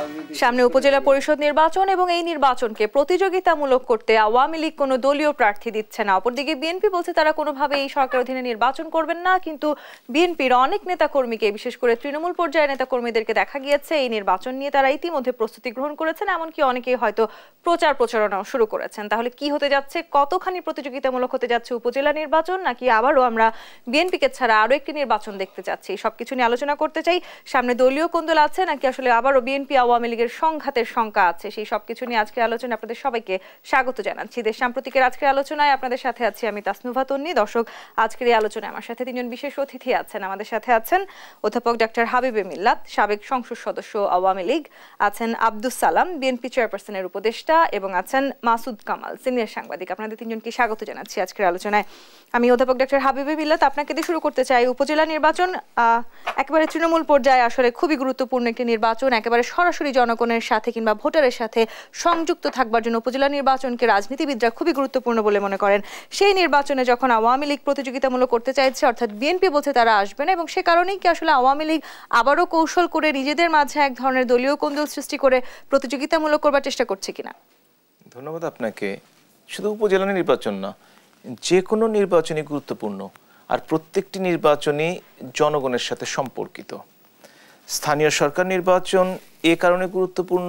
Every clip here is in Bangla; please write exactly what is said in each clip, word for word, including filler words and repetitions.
সামনে উপজেলা পরিষদ নির্বাচন এবং এই নির্বাচনকে প্রতিযোগিতামূলক করতে আওয়ামী লীগ কোনো দলীয় প্রার্থী দিচ্ছে না। অপরদিকে বিএনপি বলছে তারা কোনোভাবে এই সরকার অধীনে নির্বাচন করবেন না, কিন্তু বিএনপির অনেক নেতাকর্মীকে, বিশেষ করে তৃণমূল পর্যায়ের নেতাকর্মীদেরকে দেখা গিয়েছে এই নির্বাচন নিয়ে তারা ইতিমধ্যে প্রস্তুতি গ্রহণ করেছেন, এমনকি অনেকেই হয়তো প্রচার প্রচারণাও শুরু করেছেন। তাহলে কি হতে যাচ্ছে, কতখানি প্রতিযোগিতামূলক হতে যাচ্ছে উপজেলা নির্বাচন, নাকি আবারও আমরা বিএনপিকে ছাড়া আরো একটি নির্বাচন দেখতে যাচ্ছি, সবকিছু নিয়ে আলোচনা করতে চাই। সামনে দলীয় কোন্দল আছে নাকি আসলে আবারও বিএনপি আওয়ামী লীগের সংঘাতের শঙ্কা আছে, সেই সবকিছু নিয়ে আজকের আলোচনায় আপনাদের সবাইকে স্বাগত জানাচ্ছি। দেশ সাম্প্রতিকের আজকের আলোচনায় আপনাদের সাথে আছি আমি তাসনুভা তন্নি। দর্শক, আজকের এই আলোচনায় আমার সাথে তিনজন বিশেষ অতিথি আছেন। আমাদের সাথে আছেন অধ্যাপক ডক্টর হাবিবে মিল্লাত, সাবেক সংসদ সদস্য আওয়ামী লীগ, আছেন আব্দুস সালাম, বিএনপি চেয়ারপারসনের উপদেষ্টা, এবং আছেন মাসুদ কামাল, সিনিয়র সাংবাদিক। আপনাদের তিনজনকে স্বাগত জানাচ্ছি আজকের আলোচনায়। আমি অধ্যাপক ডক্টর হাবিবে মিল্লাত আপনাকে দিয়ে শুরু করতে চাই। উপজেলা নির্বাচন একেবারে তৃণমূল পর্যায়ে আসলে খুবই গুরুত্বপূর্ণ একটি নির্বাচন, একেবারে সরাসরি জনগণের সাথে কিংবা ভোটারের সাথে সংযুক্ত থাকবার জন্য উপজেলা নির্বাচনকে রাজনীতিবিদরা খুবই গুরুত্বপূর্ণ বলে মনে করেন। সেই নির্বাচনে যখন আওয়ামী লীগ প্রতিযোগিতামূলক করতে চাইছে, অর্থাৎ বিএনপি বলছে তারা আসবে না, এবং সে কারণেই কি আসলে আওয়ামী লীগ আবারও কৌশল করে নিজেদের মাঝে এক ধরনের দলীয় কোন্দল সৃষ্টি করে প্রতিযোগিতামূলক করবার চেষ্টা করছে কিনা? ধন্যবাদ আপনাকে। শুধু উপজেলা নির্বাচন না, যে কোনো নির্বাচনই গুরুত্বপূর্ণ, আর প্রত্যেকটি নির্বাচনই জনগণের সাথে সম্পর্কিত। স্থানীয় সরকার নির্বাচন এ কারণে গুরুত্বপূর্ণ,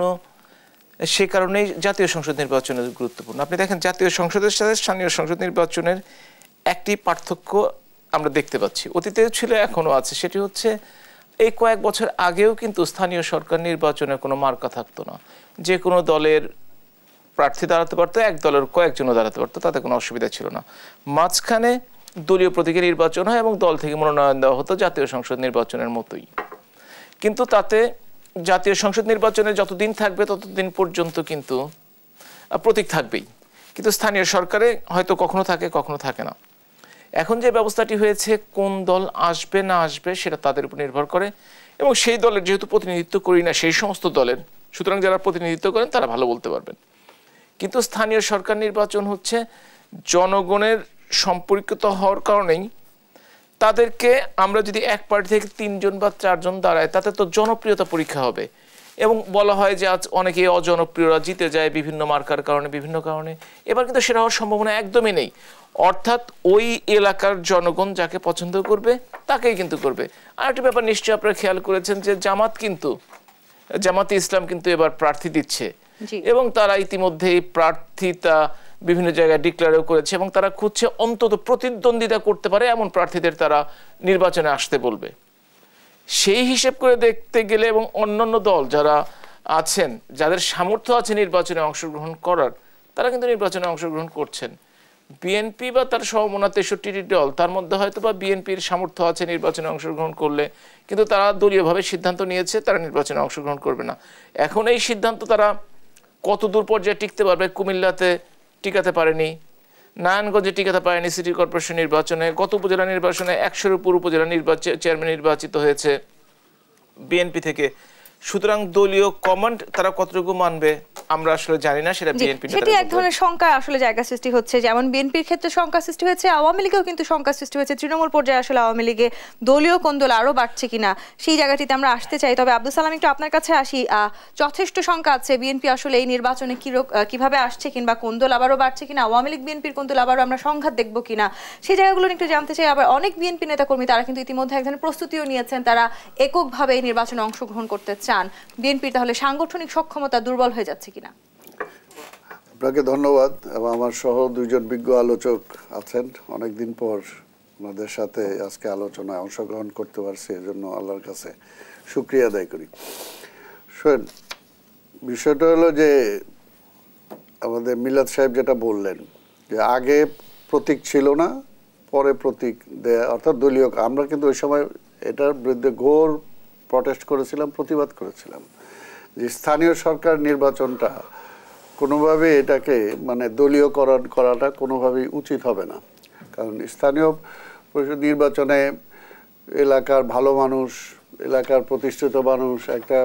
সে কারণেই জাতীয় সংসদ নির্বাচনের গুরুত্বপূর্ণ। আপনি দেখেন, জাতীয় সংসদের সাথে স্থানীয় সংসদ নির্বাচনের একটি পার্থক্য আমরা দেখতে পাচ্ছি, অতীতেও ছিল, এখনও আছে। সেটি হচ্ছে এই কয়েক বছর আগেও কিন্তু স্থানীয় সরকার নির্বাচনে কোনো মার্কা থাকতো না, যে কোনো দলের প্রার্থী দাঁড়াতে পারতো, এক দলের কয়েকজনও দাঁড়াতে পারতো, তাতে কোনো অসুবিধা ছিল না। মাঝখানে দলীয় প্রতীকে নির্বাচন হয় এবং দল থেকে মনোনয়ন দেওয়া হতো জাতীয় সংসদ নির্বাচনের মতোই। কিন্তু তাতে জাতীয় সংসদ নির্বাচনে যতদিন থাকবে ততদিন পর্যন্ত কিন্তু প্রতীক থাকবেই, কিন্তু স্থানীয় সরকারে হয়তো কখনো থাকে কখনো থাকে না। এখন যে ব্যবস্থাটি হয়েছে, কোন দল আসবে না আসবে সেটা তাদের উপর নির্ভর করে, এবং সেই দলের যেহেতু প্রতিনিধিত্ব করি না সেই সমস্ত দলের, সুতরাং যারা প্রতিনিধিত্ব করেন তারা ভালো বলতে পারবেন। কিন্তু স্থানীয় সরকার নির্বাচন হচ্ছে জনগণের সম্পর্কিত হওয়ার কারণেই তাদেরকে আমরা যদি এক পার্টি থেকে তিনজন বা চারজন দাঁড়ায়, তাতে তো জনপ্রিয়তা পরীক্ষা হবে, এবং বলা হয় যে আজ অনেকে অজনপ্রিয়রা জিতে যায় বিভিন্ন মার্কার কারণে, বিভিন্ন কারণে। এবার কিন্তু সেটা হওয়ার সম্ভাবনা একদমই নেই, অর্থাৎ ওই এলাকার জনগণ যাকে পছন্দ করবে তাকেই কিন্তু করবে। আর একটা ব্যাপার নিশ্চয়ই আপনারা খেয়াল করেছেন যে জামাত কিন্তু জামাতে ইসলাম কিন্তু এবার প্রার্থী দিচ্ছে, এবং তারা ইতিমধ্যে এই প্রার্থীতা বিভিন্ন জায়গায় ডিক্লেয়ারও করেছে, এবং তারা খুঁজছে অন্তত প্রতিদ্বন্দ্বিতা করতে পারে এমন প্রার্থীদের তারা নির্বাচনে আসতে বলবে। সেই হিসেব করে দেখতে গেলে, এবং অন্যান্য দল যারা আছেন, যাদের সামর্থ্য আছে নির্বাচনে অংশগ্রহণ করার, তারা কিন্তু নির্বাচনে অংশগ্রহণ করছেন। বিএনপি বা তার সমমনা তেষট্টিটি দল, তার মধ্যে হয়তো বা বিএনপির সামর্থ্য আছে নির্বাচনে অংশগ্রহণ করলে, কিন্তু তারা দলীয়ভাবে সিদ্ধান্ত নিয়েছে তারা নির্বাচনে অংশগ্রহণ করবে না। এখন এই সিদ্ধান্ত তারা কত দূর পর্যায়ে টিকতে পারবে? কুমিল্লাতে টিকাতে পারেনি, নারায়ণগঞ্জে টিকাতে পারেনি সিটি কর্পোরেশন নির্বাচনে, গত উপজেলা নির্বাচনে একশোর উপর উপজেলা নির্বাচন চেয়ারম্যান নির্বাচিত হয়েছে বিএনপি থেকে। সুতরাং দলীয় কমান্ড তারা কতটুকু মানবে আমরা আসলে জানি না, সেটা বিএনপি সেটি এক ধরনের শঙ্কা আসলে জায়গা সৃষ্টি হচ্ছে। যেমন বিএনপির ক্ষেত্রে শঙ্কা সৃষ্টি হয়েছে, আওয়ামী লীগেও কিন্তু শঙ্কা সৃষ্টি হয়েছে। তৃণমূল পর্যায়ে আসলে আওয়ামী লীগে দলীয় কোন্দল আরো বাড়ছে কিনা সেই জায়গাটিতে আমরা আসতে চাই। তবে আব্দুল সালাম, একটু আপনার কাছে আসি। যথেষ্ট শঙ্কা আছে বিএনপি আসলে এই নির্বাচনে কিভাবে আসছে, কিংবা কোন্দল আবারও বাড়ছে কিনা, আওয়ামী লীগ বিএনপির কোন্দল আবারও আমরা সংঘাত দেখবো কিনা, সেই জায়গাগুলো একটু জানতে চাই। আবার অনেক বিএনপি নেতাকর্মী তারা কিন্তু ইতিমধ্যে এক ধরনের প্রস্তুতিও নিয়েছেন, তারা এককভাবে এই নির্বাচনে অংশগ্রহণ করতে চান। বিএনপির তাহলে সাংগঠনিক সক্ষমতা দুর্বল হয়ে যাচ্ছে কিনা? আপনাকে ধন্যবাদ, এবং আমার সহ দুইজন বিজ্ঞ আলোচক আছেন, অনেকদিন পর ওনাদের সাথে আজকে আলোচনায় অংশগ্রহণ করতে পারছি, এজন্য আল্লাহর কাছে শুকরিয়া আদায় করি। শোন, বিষয়টা হলো যে আমাদের মিলাদ সাহেব যেটা বললেন যে আগে প্রতীক ছিল না, পরে প্রতীক দেয়া, অর্থাৎ দলীয়। আমরা কিন্তু ওই সময় এটার বিরুদ্ধে ঘোর প্রটেস্ট করেছিলাম, প্রতিবাদ করেছিলাম যে স্থানীয় সরকার নির্বাচনটা কোনোভাবে এটাকে মানে দলীয়করণ করাটা কোনোভাবেই উচিত হবে না। কারণ স্থানীয় পরিষদ নির্বাচনে এলাকার ভালো মানুষ, এলাকার প্রতিষ্ঠিত মানুষ, একটা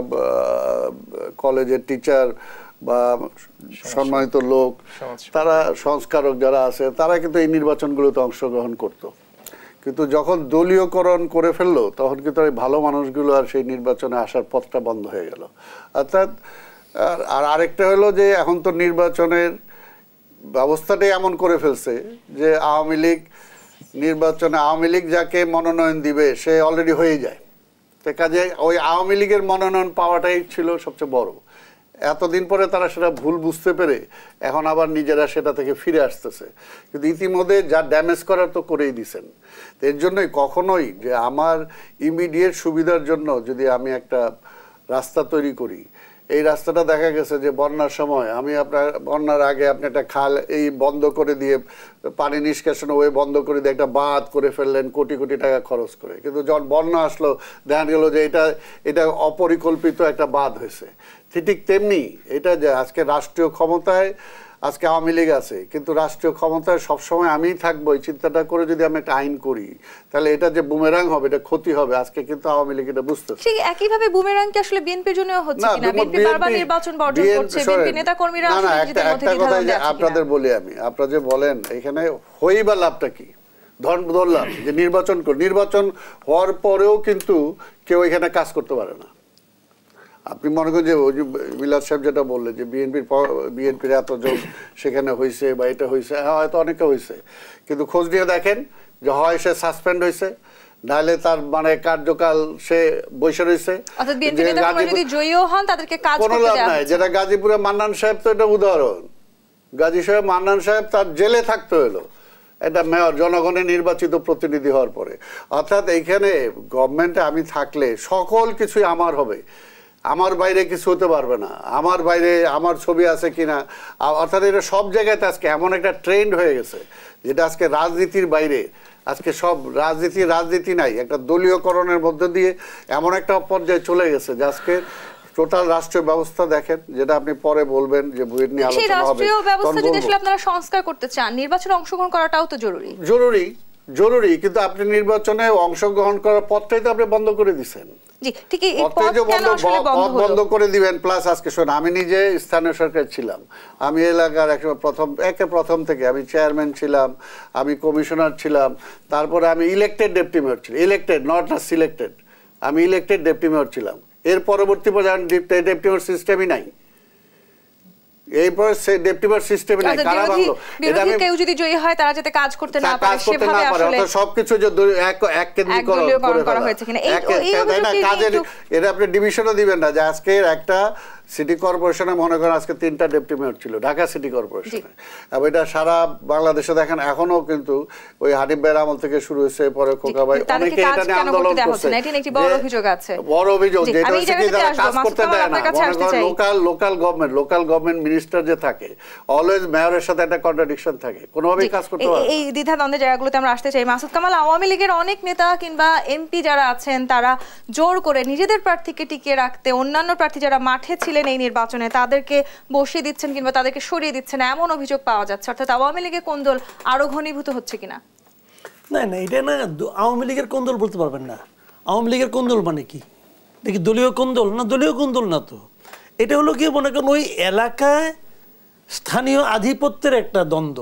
কলেজের টিচার বা সম্মানিত লোক, তারা সংস্কারক যারা আছে, তারা কিন্তু এই নির্বাচনগুলোতে অংশগ্রহণ করত। কিন্তু যখন দলীয়করণ করে ফেললো তখন কিন্তু ওই ভালো মানুষগুলো আর সেই নির্বাচনে আসার পথটা বন্ধ হয়ে গেল। অর্থাৎ আর আরেকটা হলো যে এখন তো নির্বাচনের ব্যবস্থাটাই এমন করে ফেলছে যে আওয়ামী লীগ নির্বাচনে আওয়ামী লীগ যাকে মনোনয়ন দিবে সে অলরেডি হয়ে যায়। তো কাজে ওই আওয়ামী লীগের মনোনয়ন পাওয়াটাই ছিল সবচেয়ে বড়। এতদিন পরে তারা সেটা ভুল বুঝতে পেরে এখন আবার নিজেরা সেটা থেকে ফিরে আসতেছে। কিন্তু ইতিমধ্যে যা ড্যামেজ করার তো করেই দিছেন। এর জন্যই কখনোই যে আমার ইমিডিয়েট সুবিধার জন্য যদি আমি একটা রাস্তা তৈরি করি, এই রাস্তাটা দেখা গেছে যে বন্যার সময় আমি আপনার বন্যার আগে আপনি একটা খাল এই বন্ধ করে দিয়ে পানি নিষ্কাশন ওয়ে বন্ধ করে দিয়ে একটা বাঁধ করে ফেললেন কোটি কোটি টাকা খরচ করে, কিন্তু যখন বন্যা আসলো দেখা গেল যে এটা এটা অপরিকল্পিত একটা বাঁধ হয়েছে। ঠিক তেমনি এটা যে আজকে রাষ্ট্রীয় ক্ষমতায় আজকে আওয়ামী লীগ আছে, কিন্তু রাষ্ট্রীয় ক্ষমতায় সবসময় আমিই থাকবো এই চিন্তাটা করে যদি আমি একটা আইন করি তাহলে এটা যে বুমেরাং হবে, এটা ক্ষতি হবে। আজকে কিন্তু আওয়ামী লীগ এটা বুঝতেছে। ঠিক একইভাবে বুমেরাং কি আসলে বিএনপির জন্য হচ্ছে কিনা? বিএনপি বারবার নির্বাচন বর্জন করছে, বিএনপি নেতাকর্মীরা আসলে নিজেদের মধ্যে দ্বিধাদ্বন্দ্বে আছে কিনা? আপনাদের বলি আমি, আপনারা যে বলেন এখানে হই বা লাভটা কি ধরলাম যে নির্বাচন কর, নির্বাচন হওয়ার পরেও কিন্তু কেউ এখানে কাজ করতে পারে না। আপনি মনে করেন যে ওই যে বিলাস সাহেব যেটা বললেন যে বিএনপির বিএনপির এতজন সেখানে হয়েছে বা এটা হয়েছে, হ্যাঁ হয়তো অনেকে হয়েছে, কিন্তু খোঁজ নিয়ে দেখেন যে হয় সে সাসপেন্ড হয়েছে, নাহলে তার মানে কার্যকাল সে বসে রয়েছে। কোনো লাভ নাই। যেটা গাজীপুরে মান্নান সাহেব, তো এটা উদাহরণ। গাজী সাহেব মান্নান সাহেব তার জেলে থাকতে হলো এটা মেয়র জনগণের নির্বাচিত প্রতিনিধি হওয়ার পরে। অর্থাৎ এইখানে গভর্নমেন্টে আমি থাকলে সকল কিছুই আমার হবে, আমার বাইরে কিছু হতে পারবে না, আমার বাইরে আমার ছবি আছে কিনা। অর্থাৎ এটা সব জায়গাতে আজকে এমন একটা ট্রেন্ড হয়ে গেছে যেটা আজকে রাজনীতির বাইরে, আজকে সব রাজনীতি রাজনীতি নাই, একটা দলীয়করণের মধ্যে দিয়ে এমন একটা পর্যায়ে চলে গেছে যে আজকে টোটাল রাষ্ট্রীয় ব্যবস্থা দেখেন, যেটা আপনি পরে বলবেন যে বইয়ের নিয়ে আলোচনা হবে। রাষ্ট্রীয় ব্যবস্থা যদি আসলে আপনারা সংস্কার করতে চান, নির্বাচনে অংশগ্রহণ করাটাও তো জরুরি জরুরি জরুরি কিন্তু আপনি নির্বাচনে অংশগ্রহণ করার পথটাই তো আপনি বন্ধ করে দিচ্ছেন। জি ঠিক এই পথ কেন আসলে বন্ধ হলো? বন্ধ করে দিবেন। প্লাস আজকে শোন, আমি নিজে স্থানীয় সরকার ছিলাম, আমি এলাকার একটা প্রথম একে প্রথম থেকে আমি চেয়ারম্যান ছিলাম, আমি কমিশনার ছিলাম, তারপরে আমি ইলেক্টেড ডেপুটি মেয়র ছিলাম, ইলেক্টেড নট না সিলেক্টেড, আমি ইলেক্টেড ডেপুটি মেয়র ছিলাম। এর পরবর্তী পর্যায়ে ডেপুটি মেয়র সিস্টেমই নাই, এরপর সে ডেপুটি মেয়র সিস্টেমে নাই। কারা ভাঙলো? এটা আমি কেউ যদি জয়ী হয় তারা যাতে কাজ করতে না পারে সেভাবে আসলে সবকিছু যে এক এক কেন্দ্রীকরণ করা হয়েছে কিনা এই কাজের এটা আপনি ডিভিশনও দিবেন না। যে আজকে একটা সিটি কর্পোরেশনে মনে করেন আজকে তিনটা ডেপুটি মেয়র ছিল ঢাকা সিটি কর্পোরেশনে, এবং এটা সারা বাংলাদেশে দেখেন এখনো কিন্তু ওই হানিফ ভাইয়ের আমল থেকে শুরু হয়েছে, পরে খোকা ভাই অনেকে এটা নিয়ে আন্দোলন করছে। এটা একটি বড় অভিযোগ আছে, বড় অভিযোগ যেটা হচ্ছে কি যারা কাজ করতে দেয় না। মনে করেন local local government local government minister যে থাকে অলওয়েজ মেয়রের সাথে একটা কন্ট্রাডিকশন থাকে, কোনোভাবেই কাজ করতে পারে। এই দ্বিধাদ্বন্দ্বের জায়গাগুলোতে আমরা আসতে চাই। মাসুদ কামাল, আওয়ামী লীগের অনেক নেতা কিংবা এমপি যারা আছেন তারা জোর করে নিজেদের প্রার্থীকে টিকিয়ে রাখতে অন্যান্য প্রার্থী যারা মাঠে ছিলেন এই নির্বাচনে তাদেরকে বসিয়ে দিচ্ছেন কিংবা তাদেরকে সরিয়ে দিচ্ছেন, এমন অভিযোগ পাওয়া যাচ্ছে। অর্থাৎ আওয়ামী লীগের কোন্দল আরো ঘনীভূত হচ্ছে কিনা? না না, এটা না আওয়ামী লীগের কোন্দল বলতে পারবেন না। আওয়ামী লীগের কোন্দল মানে কি? দেখি দলীয় কোন্দল না, দলীয় কোন্দল না তো। এটা হলো কি মনে করেন ওই এলাকায় স্থানীয় আধিপত্যের একটা দ্বন্দ্ব।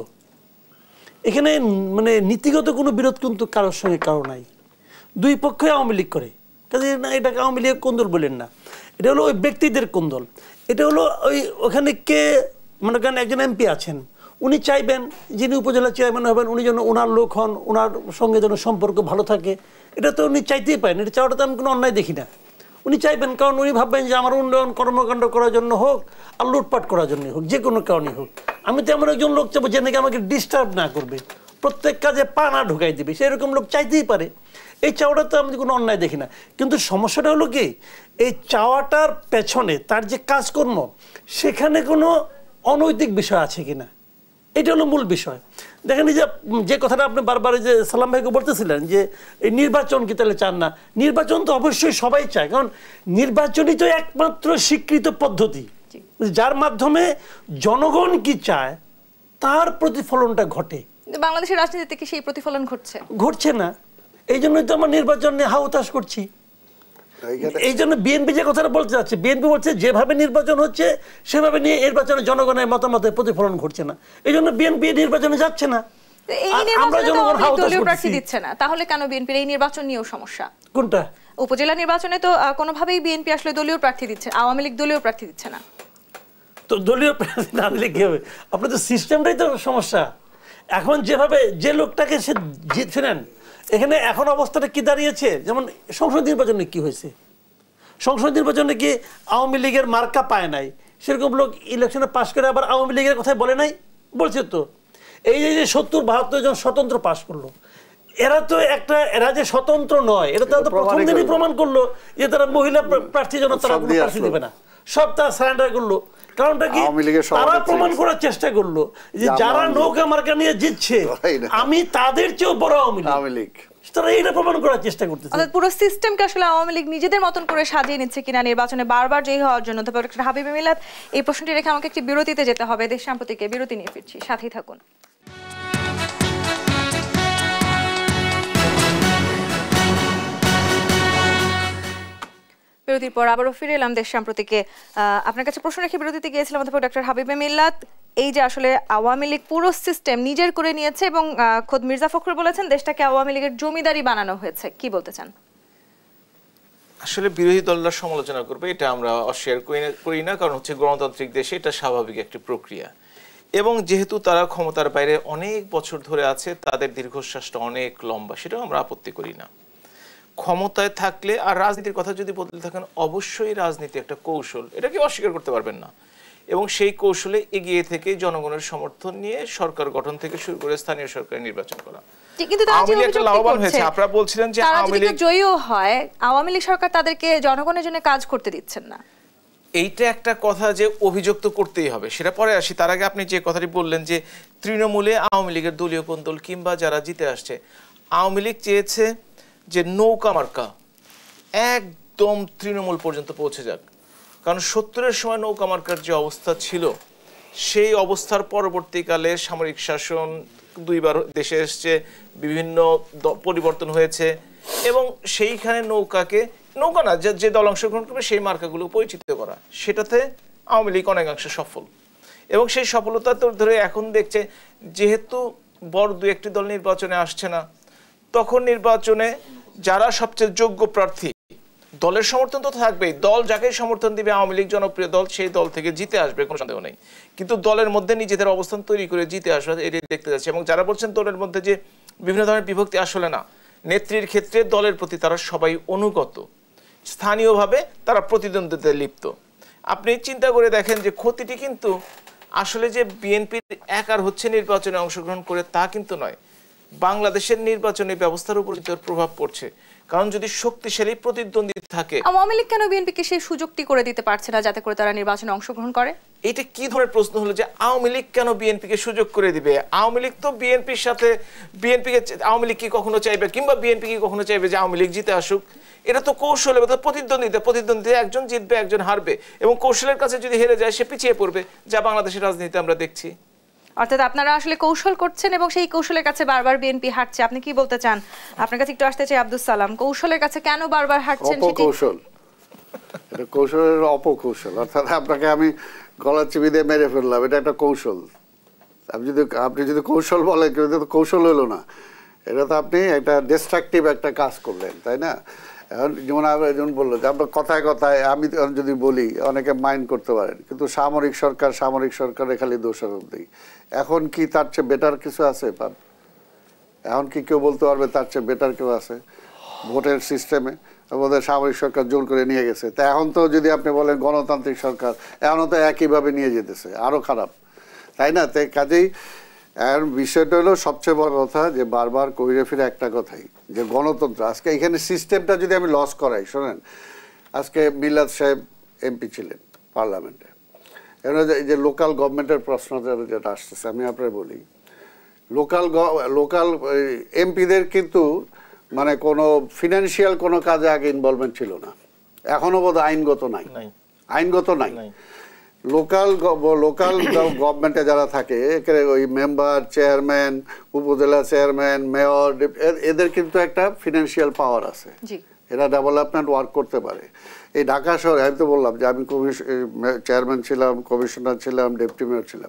এখানে মানে নীতিগত কোনো বিরোধ কিন্তু কারোর সঙ্গে কারো নাই, দুই পক্ষই আওয়ামী লীগ করে, কাজে না এটাকে আওয়ামী লীগের কোন্দল বলেন না। এটা হলো ওই ব্যক্তিদের কোন্দল। এটা হলো ওই ওখানে কে মনে করেন একজন এমপি আছেন, উনি চাইবেন যিনি উপজেলা চেয়ারম্যান হবেন উনি যেন ওনার লোক হন, ওনার সঙ্গে যেন সম্পর্ক ভালো থাকে। এটা তো উনি চাইতেই পারেন, এটা চাওয়াটা তো আমি কোনো অন্যায় দেখি না। উনি চাইবেন কারণ উনি ভাববেন যে আমার উন্নয়ন কর্মকাণ্ড করার জন্য হোক আর লুটপাট করার জন্যই হোক, যে কোনো কারণে হোক, আমি তো এমন একজন লোক চাইবো যে নাকি আমাকে ডিস্টার্ব না করবে, প্রত্যেক কাজে পা না ঢুকাই দিবে, সেরকম লোক চাইতেই পারে। এই চাওয়াটা তো আমি কোনো অন্যায় দেখি না। কিন্তু সমস্যাটা হলো কি, এই চাওয়াটার পেছনে তার যে কাজকর্ম সেখানে কোনো অনৈতিক বিষয় আছে কিনা, এটা হলো মূল বিষয়। দেখেন যে যে কথাটা আপনি বারবার যে সালাম ভাইকে বলতেছিলেন যে এই নির্বাচন কি তাহলে চান না, নির্বাচন তো অবশ্যই সবাই চায়, কারণ নির্বাচনই তো একমাত্র স্বীকৃত পদ্ধতি যার মাধ্যমে জনগণ কি চায় তার প্রতিফলনটা ঘটে। বাংলাদেশের রাজনীতিতে কি সেই প্রতিফলন ঘটছে? ঘটছে না, এই জন্যই তো আমরা নির্বাচন নিয়ে হাউতাশ করছি। এই জন্য বিএনপি যে কথাটা বলতে যাচ্ছে, বিএনপি বলছে যেভাবে নির্বাচন হচ্ছে সেভাবে নিয়ে নির্বাচনে জনগণের মতামতের প্রতিফলন ঘটছে না, এই জন্য বিএনপি নির্বাচনে যাচ্ছে না। এই নির্বাচনে দলীয় প্রার্থী দিচ্ছে না, তাহলে কেন বিএনপির এই নির্বাচন নিয়েও সমস্যা? কোনটা? উপজেলা নির্বাচনে তো কোনোভাবেই বিএনপি আসলে দলীয় প্রার্থী দিচ্ছে, আওয়ামী লীগ দলীয় প্রার্থী দিচ্ছে না। তো দলীয় প্রার্থী না দিলে কি হবে? আপনার তো সিস্টেমটাই তো সমস্যা। এখন যেভাবে যে লোকটাকে সে জিতছে নেন, এখানে এখন অবস্থাটা কি দাঁড়িয়েছে, যেমন সংসদ নির্বাচনে কি হয়েছে, সংসদ নির্বাচনে কি আওয়ামী লীগের মার্কা পায় নাই, সেরকম লোক ইলেকশনে পাশ করে আবার আওয়ামী লীগের কথাই বলে নাই, বলছে তো। এই যে সত্তর বাহাত্তর জন স্বতন্ত্র পাশ করলো, এরা তো একটা, এরা যে স্বতন্ত্র নয়, এটা তো প্রথম দিনই প্রমাণ করলো যে তারা মহিলা প্রার্থীর জন্য তারা কোনো প্রার্থী দেবে না, সব তারা সারেন্ডার করলো। কারণটা কি, তারা প্রমাণ করার চেষ্টা করলো যে যারা নৌকা মার্কা নিয়ে জিতছে আমি তাদের চেয়েও বড় আওয়ামী লীগ, তারা এইটা প্রমাণ করার চেষ্টা করতেছে। অর্থাৎ পুরো সিস্টেমকে আসলে আওয়ামী লীগ নিজেদের মতন করে সাজিয়ে নিচ্ছে কিনা নির্বাচনে বারবার জয়ী হওয়ার জন্য। তবে ডক্টর হাবিবে মিলাত, এই প্রশ্নটি রেখে আমাকে একটি বিরতিতে যেতে হবে। দেশ সাম্প্রতিকে বিরতি নিয়ে ফিরছি, সাথেই থাকুন। বিরতির পর আবারও ফিরে এলাম দেশ সাম্প্রতিকে। আপনার কাছে প্রশ্ন রেখে বিরতিতে গিয়েছিলাম অধ্যাপক ডক্টর হাবিবে মিল্লাত, এই যে আসলে আওয়ামী লীগ পুরো সিস্টেম নিজের করে নিয়েছে এবং খোদ মির্জা ফখরুল বলেছেন দেশটাকে আওয়ামী লীগের জমিদারি বানানো হয়েছে, কি বলতে চান? আসলে বিরোধী দলরা সমালোচনা করবে, এটা আমরা অস্বীকার করি না, কারণ হচ্ছে গণতান্ত্রিক দেশে এটা স্বাভাবিক একটি প্রক্রিয়া। এবং যেহেতু তারা ক্ষমতার বাইরে অনেক বছর ধরে আছে, তাদের দীর্ঘশ্বাসটা অনেক লম্বা, সেটাও আমরা আপত্তি করি না। ক্ষমতায় থাকলে, আর রাজনীতির কথা যদি বলতে থাকেন, অবশ্যই রাজনীতি একটা কৌশল, এটা কি অস্বীকার করতে পারবেন না। এবং সেই কৌশলে এগিয়ে থেকে জনগণের সমর্থন নিয়ে সরকার গঠন থেকে শুরু করে স্থানীয় সরকার নির্বাচন করা। আওয়ামী লীগ একটা লাভবান হয়েছে। আপনারা বলছিলেন যে আওয়ামী লীগ জয়ীও হয়, আওয়ামী লীগ সরকার তাদেরকে জনগণের জন্য কাজ করতে দিচ্ছেন না, এইটা একটা কথা যে অভিযোগ তো করতেই হবে, সেটা পরে আসি। তার আগে আপনি যে কথাটি বললেন যে তৃণমূলে আওয়ামী লীগের দলীয় কোন্দল কিংবা যারা জিতে আসছে, আওয়ামী লীগ চেয়েছে যে নৌকা মার্কা একদম তৃণমূল পর্যন্ত পৌঁছে যাক, কারণ সত্তরের সময় নৌকা মার্কার যে অবস্থা ছিল, সেই অবস্থার পরবর্তীকালে সামরিক শাসন দুইবার দেশে এসছে, বিভিন্ন পরিবর্তন হয়েছে, এবং সেইখানে নৌকাকে, নৌকা না যে দল অংশগ্রহণ করবে সেই মার্কাগুলো পরিচিত করা, সেটাতে আওয়ামী লীগ অনেকাংশে সফল। এবং সেই সফলতা তো ধরে এখন দেখছে, যেহেতু বড় দু একটি দল নির্বাচনে আসছে না, তখন নির্বাচনে যারা সবচেয়ে যোগ্য প্রার্থী, দলের সমর্থন তো থাকবেই, দল যাকে সমর্থন দিবে, আওয়ামী লীগ জনপ্রিয় দল, সেই দল থেকে জিতে আসবে, কোনো সন্দেহ নেই। কিন্তু দলের মধ্যে নিজেদের অবস্থান তৈরি করে জিতে আসবে, এটাই দেখতে যাচ্ছে। এবং যারা বলছেন দলের মধ্যে যে বিভিন্ন ধরনের বিভক্তি, আসলে না, নেত্রীর ক্ষেত্রে দলের প্রতি তারা সবাই অনুগত, স্থানীয়ভাবে তারা প্রতিদ্বন্দ্বিতায় লিপ্ত। আপনি চিন্তা করে দেখেন যে ক্ষতিটি কিন্তু আসলে যে বিএনপির একার হচ্ছে নির্বাচনে অংশগ্রহণ করে তা কিন্তু নয়, বাংলাদেশের নির্বাচনী ব্যবস্থার উপর প্রভাব পড়ছে। কারণ যদি শক্তিশালী প্রতিদ্বন্দ্বী থাকে, আওয়ামী লীগ কেন বিএনপিকে সেই সুযোগটি করে দিতে পারছে না যাতে করে তারা নির্বাচনে অংশগ্রহণ করে? এটা কি ধরনের প্রশ্ন হলো যে আওয়ামী লীগ কেন বিএনপিকে সুযোগ করে দিবে? আওয়ামী লীগ তো বিএনপির সাথে, বিএনপিকে আওয়ামী লীগ কি কখনো চাইবে, কিংবা বিএনপি কি কখনো চাইবে যে আওয়ামী লীগ জিতে আসুক? এটা তো কৌশল, প্রতিদ্বন্দ্বিতা, প্রতিদ্বন্দ্বিতা একজন জিতবে একজন হারবে, এবং কৌশলের কাছে যদি হেরে যায় সে পিছিয়ে পড়বে, যা বাংলাদেশের রাজনীতিতে আমরা দেখছি। অর্থাৎ আপনারা আসলে কৌশল করছেন এবং সেই কৌশলের কাছে বারবার বিএনপি হারছে, আপনি কি বলতে চান? আপনার কাছে একটু আসতে চাই আব্দুল সালাম, কৌশলের কাছে কেন বারবার হারছেন? অপকৌশল, এটা কৌশলের অপকৌশল। অর্থাৎ আপনাকে আমি গলা চিবি দিয়ে মেরে ফেললাম, এটা একটা কৌশল। আপনি যদি আপনি যদি কৌশল বলেন, কিন্তু তো কৌশল হলো না, এটা তো আপনি একটা ডিস্ট্রাকটিভ একটা কাজ করলেন, তাই না? এখন যেমন যেমন বললো যে আমরা কথায় কথায়, আমি যদি বলি অনেকে মাইন্ড করতে পারেন, কিন্তু সামরিক সরকার সামরিক সরকারে খালি দোষারোপ দিই। এখন কি তার চেয়ে বেটার কিছু আছে? পান এখন কি কেউ বলতে পারবে তার চেয়ে বেটার কেউ আছে? ভোটের সিস্টেমে আমাদের সামরিক সরকার জোর করে নিয়ে গেছে, তা এখন তো যদি আপনি বলেন গণতান্ত্রিক সরকার, এখনও তো একইভাবে নিয়ে যেতেছে, আরও খারাপ, তাই না? তাই কাজেই আর বিষয়টা হলো সবচেয়ে বড় কথা, যে বারবার কইরে ফিরে একটা কথাই, যে গণতন্ত্র আজকে এখানে সিস্টেমটা যদি আমি লস করাই, শোনেন, আজকে মিলাদ সাহেব এমপি ছিলেন পার্লামেন্টে, এবার এই যে লোকাল গভর্নমেন্টের প্রশ্ন যেটা আসতেছে, আমি আপনার বলি, লোকাল লোকাল এমপিদের কিন্তু মানে কোনো ফিনান্সিয়াল কোনো কাজে আগে ইনভলভমেন্ট ছিল না, এখনও বোধ আইনগত নাই, আইনগত নাই। লোকাল লোকাল গভর্নমেন্টে যারা থাকে, ওই মেম্বার, চেয়ারম্যান, উপজেলা চেয়ারম্যান, মেয়র, এদের কিন্তু একটা ফিনান্সিয়াল পাওয়ার আছে, এরা ডেভেলপমেন্ট ওয়ার্ক করতে পারে। এই ঢাকা শহরে আমি তো বললাম যে আমি চেয়ারম্যান ছিলাম, কমিশনার ছিলাম, ডেপুটি মেয়র ছিলাম,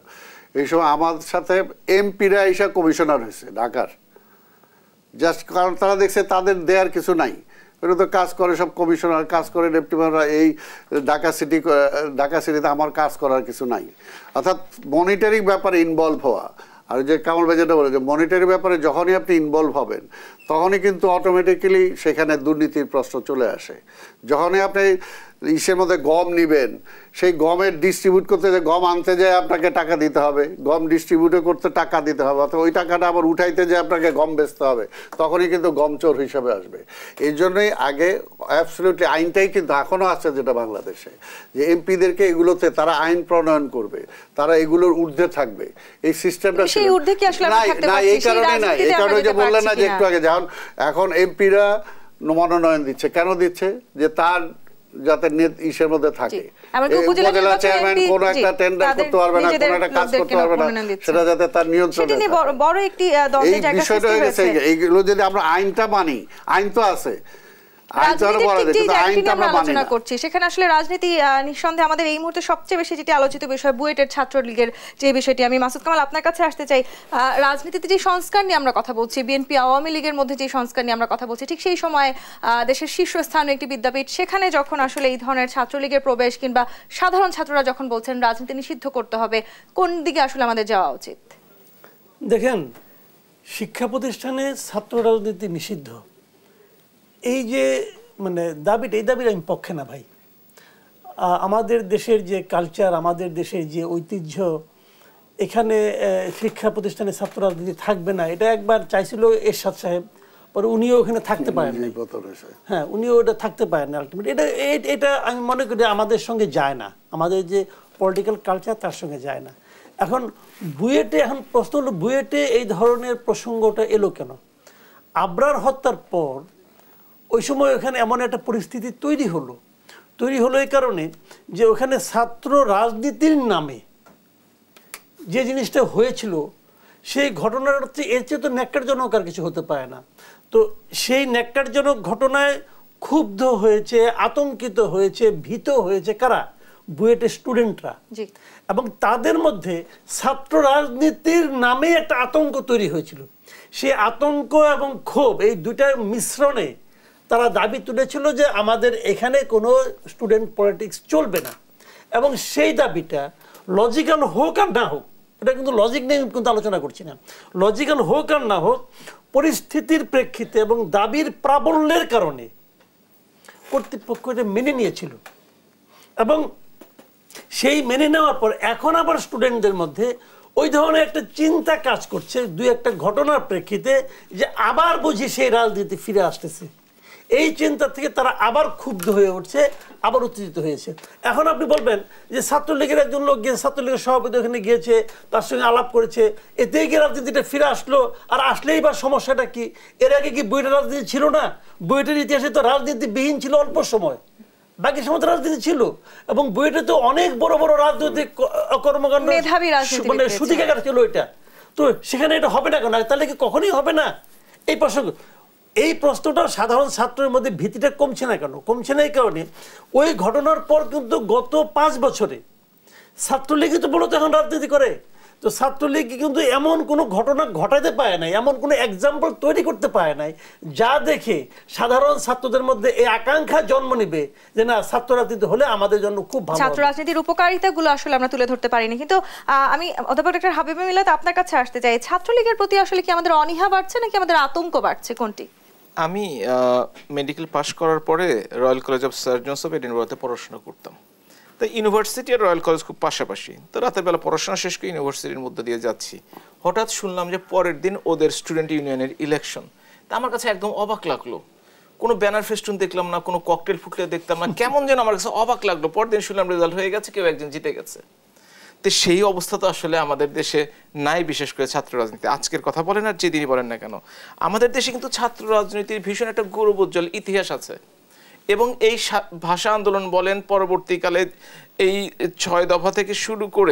এই সময় আমার সাথে এমপিরা এসে কমিশনার হয়েছে ঢাকার, জাস্ট কারণ তারা দেখছে তাদের দেয়ার কিছু নাই, ওরা তো কাজ করে সব কমিশনার কাজ করে, ডেপুটি মেয়ররা, এই ঢাকা সিটি ঢাকা সিটিতে আমার কাজ করার কিছু নাই। অর্থাৎ মনিটরিং ব্যাপারে ইনভলভ হওয়া, আর যে কামাল ভাই যেটা বলে যে মনিটরি ব্যাপারে যখনই আপনি ইনভলভ হবেন তখনই কিন্তু অটোমেটিক্যালি সেখানে দুর্নীতির প্রশ্ন চলে আসে। যখনই আপনি ইসের মধ্যে গম নিবেন, সেই গমের ডিস্ট্রিবিউট করতে যে গম আনতে যায় আপনাকে টাকা দিতে হবে, গম ডিস্ট্রিবিউট করতে টাকা দিতে হবে, অথবা ওই টাকাটা আবার উঠাইতে যে আপনাকে গম বেচতে হবে, তখনই কিন্তু গম চোর হিসাবে আসবে। এই জন্যই আগে অ্যাবসলিউটলি আইনটাই কিন্তু এখনও আছে যেটা বাংলাদেশে, যে এমপিদেরকে এগুলোতে তারা আইন প্রণয়ন করবে, তারা এগুলোর ঊর্ধ্বে থাকবে, এই সিস্টেমটা না। এই কারণে না, এই কারণে যে বললেন না যে একটু আগে, যখন এখন এমপিরা মনোনয়ন দিচ্ছে, কেন দিচ্ছে? যে তার যাতে ইসের মধ্যে থাকে, উপজেলা চেয়ারম্যান কোন একটা টেন্ডার করতে পারবে না, কোন একটা কাজ করতে পারবে না, সেটা যাতে তার নিয়ন্ত্রণে থাকে। বড় একটি দ্বন্দ্বের জায়গা বিষয়টা হয়ে গেছে। এইগুলো যদি আমরা আইনটা মানি, আইন তো আছে, সেখানে আসলে রাজনীতি নিঃসন্দেহে আমাদের এই মুহূর্তে সবচেয়ে বেশি যেটি আলোচিত বিষয় বুয়েটের ছাত্রলীগের যে বিষয়টি। আমি মাসুদ কামাল আপনার কাছে আসতে চাই, রাজনীতিতে যে সংস্কার নিয়ে আমরা কথা বলছি, বিএনপি আওয়ামী লীগের মধ্যে যে সংস্কার নিয়ে আমরা কথা বলছি, ঠিক সেই সময় দেশের শীর্ষস্থানীয় একটি বিদ্যাপীঠ, সেখানে যখন আসলে এই ধরনের ছাত্রলীগের প্রবেশ কিংবা সাধারণ ছাত্ররা যখন বলছেন রাজনীতি নিষিদ্ধ করতে হবে, কোন দিকে আসলে আমাদের যাওয়া উচিত? দেখেন, শিক্ষা প্রতিষ্ঠানে ছাত্র রাজনীতি নিষিদ্ধ, এই যে মানে দাবিটা, এই দাবির আমি পক্ষে না ভাই। আমাদের দেশের যে কালচার, আমাদের দেশের যে ঐতিহ্য, এখানে শিক্ষা প্রতিষ্ঠানে ছাত্র রাজনীতি থাকবে না, এটা একবার চাইছিল এরশাদ সাহেব, পরে উনিও ওখানে থাকতে পারেন না। হ্যাঁ, উনিও ওটা থাকতে পারেন না আলটিমেট। এটা এটা আমি মনে করি আমাদের সঙ্গে যায় না, আমাদের যে পলিটিক্যাল কালচার তার সঙ্গে যায় না। এখন বুয়েটে, এখন প্রশ্ন হলো বুয়েটে এই ধরনের প্রসঙ্গটা এলো কেন? আবরার হত্যার পর ওই সময় ওখানে এমন একটা পরিস্থিতি তৈরি হলো তৈরি হলো এই কারণে যে ওখানে ছাত্র রাজনীতির নামে যে জিনিসটা হয়েছিল, সেই ঘটনার হচ্ছে এর চেয়ে তো ন্যাক্কারজনক আর কিছু হতে পারে না। তো সেই ন্যাক্কারজনক ঘটনায় ক্ষুব্ধ হয়েছে, আতঙ্কিত হয়েছে, ভীত হয়েছে কারা? বুয়েটের স্টুডেন্টরা। এবং তাদের মধ্যে ছাত্র রাজনীতির নামে একটা আতঙ্ক তৈরি হয়েছিল। সেই আতঙ্ক এবং ক্ষোভ, এই দুইটার মিশ্রণে তারা দাবি তুলেছিল যে আমাদের এখানে কোনো স্টুডেন্ট পলিটিক্স চলবে না। এবং সেই দাবিটা লজিক্যাল হোক আর না হোক, এটা কিন্তু লজিক নিয়ে কিন্তু আলোচনা করছি না, লজিক্যাল হোক আর না হোক, পরিস্থিতির প্রেক্ষিতে এবং দাবির প্রাবল্যের কারণে কর্তৃপক্ষ এটা মেনে নিয়েছিল। এবং সেই মেনে নেওয়ার পর এখন আবার স্টুডেন্টদের মধ্যে ওই ধরনের একটা চিন্তা কাজ করছে দুই একটা ঘটনার প্রেক্ষিতে, যে আবার বুঝি সেই রাজনীতি ফিরে আসতেছে। এই চিন্তা থেকে তারা আবার ক্ষুব্ধ হয়ে উঠছে, আবার উত্তেজিত হয়েছে। এখন আপনি বলবেন যে ছাত্রলীগের একজন লোক গিয়ে ছাত্রলীগের সভাপতি ওখানে গিয়েছে, তার সঙ্গে আলাপ করেছে, এতেই গিয়ে রাজনীতিটা ফিরে আসলো। আর আসলেই বা সমস্যাটা কি? এর আগে কি বুয়েটের রাজনীতি ছিল না? বুয়েটের ইতিহাসে তো রাজনীতিবিহীন ছিল অল্প সময়, বাকি সময় রাজনীতি ছিল। এবং বুয়েটে তো অনেক বড় বড় রাজনৈতিক কর্মকাণ্ড, মানে সুতিকাগার ছিল এটা। তো সেখানে এটা হবে না কেন? তাহলে কি কখনোই হবে না? এই প্রসঙ্গ, এই প্রশ্নটা সাধারণ ছাত্রের মধ্যে ভীতিটা কমছে না কেন? কমছে না এই কারণে ওই ঘটনার পর কিন্তু গত পাঁচ বছরে ছাত্রলীগই তো মূলত এখন রাজনীতি করে। তো ছাত্রলীগ কিন্তু এমন কোনো ঘটনা ঘটাতে পারে নাই, এমন কোনো এক্সাম্পল তৈরি করতে পারে নাই যা দেখে সাধারণ ছাত্রদের মধ্যে এই আকাঙ্ক্ষা জন্ম নিবে যে না, ছাত্র রাজনীতি হলে আমাদের জন্য খুব ভালো। ছাত্র রাজনীতির উপকারিতাগুলো আসলে আমরা তুলে ধরতে পারিনি। কিন্তু আমি অধ্যাপক ডক্টর হাবিবা মিলাত আপনার কাছে আসতে চাই, ছাত্রলীগের প্রতি আসলে কি আমাদের অনীহা বাড়ছে নাকি আমাদের আতঙ্ক বাড়ছে, কোনটি? আমি মেডিকেল পাশ করার পরে Royal College of Surgeons of এডিনবরাতে পড়াশোনা করতাম। তো ইউনিভার্সিটি আর রয়্যাল কলেজ খুব পাশাপাশি। তো রাতের বেলা পড়াশোনা শেষ করে ইউনিভার্সিটির মধ্যে দিয়ে যাচ্ছি, হঠাৎ শুনলাম যে পরের দিন ওদের স্টুডেন্ট ইউনিয়নের ইলেকশন। তা আমার কাছে একদম অবাক লাগলো, কোনো ব্যানার ফেস্টুন দেখলাম না, কোনো ককটেল ফুকলে দেখতাম না, কেমন যেন আমার কাছে অবাক লাগলো। পরদিন শুনলাম রেজাল্ট হয়ে গেছে, কেউ একজন জিতে গেছে। তো সেই অবস্থা তো আসলে আমাদের দেশে নাই, বিশেষ করে ছাত্র রাজনীতি। আজকের কথা বলেন আর যেদিনই বলেন না কেন, আমাদের দেশে কিন্তু ছাত্র রাজনীতির ভীষণ একটা গৌরবোজ্জ্বল ইতিহাস আছে। এবং এই ভাষা আন্দোলন বলেন, পরবর্তীকালে এই ছয় দফা থেকে শুরু করে